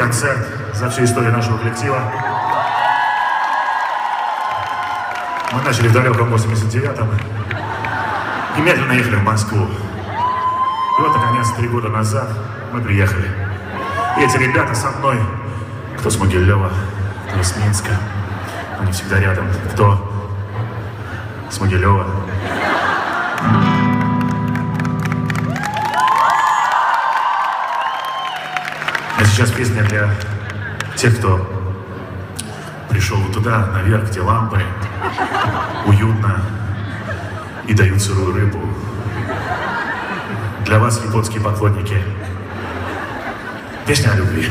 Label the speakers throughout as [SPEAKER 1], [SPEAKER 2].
[SPEAKER 1] концерт за всю историю нашего коллектива. Мы начали в далеком 89-м и медленно ехали в Москву. И вот, наконец, 3 года назад мы приехали. И эти ребята со мной, кто с Могилева, кто с Минска, они всегда рядом, кто с Могилева. А сейчас песня для тех, кто пришел вот туда, наверх, где лампы, уютно и дают сырую рыбу. Для вас, японские поклонники, песня о любви.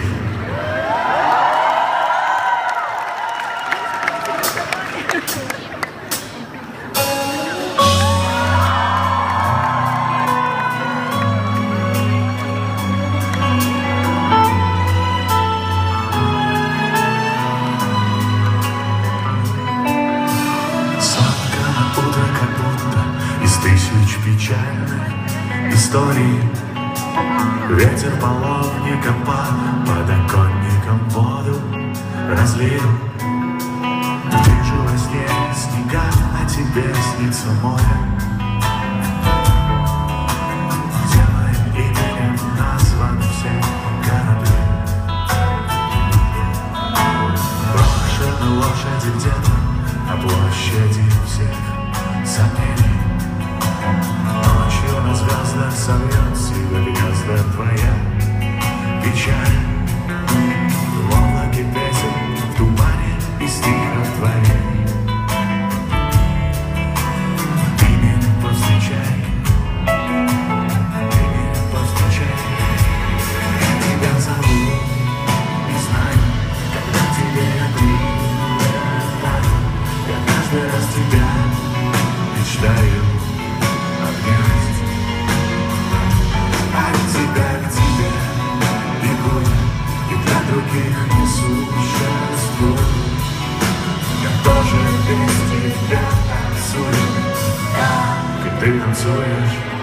[SPEAKER 2] Тысяч печальных историй. Ветер половником по подоконникам воду разлил. Вижу во сне снега, а тебе снится море, где моим именем названы все корабли. Брошены лошади где-то на площади всех сомнений. Ночью на звездах сольется гнезда твоя печаль. В облаке песен, в тумане и стихотворений. Ты меня повстречай, ты меня повстречай. Я тебя зову, не знаю, когда тебе прилетаю. Я каждый раз тебя мечтаю. Других не существует. Я тоже без тебя танцую, как и ты танцуешь.